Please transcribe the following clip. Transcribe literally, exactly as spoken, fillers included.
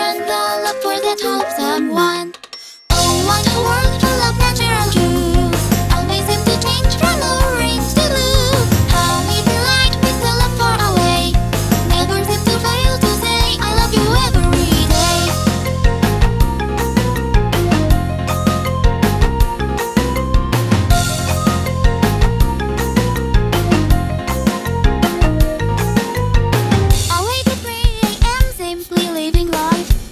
and the love for that helps someone. Oh, what a world full of natural truth. Always seem to change from orange to blue. How we delight with the love far away. Never seem to fail to say I love you every day. Awake at three a m simply living life.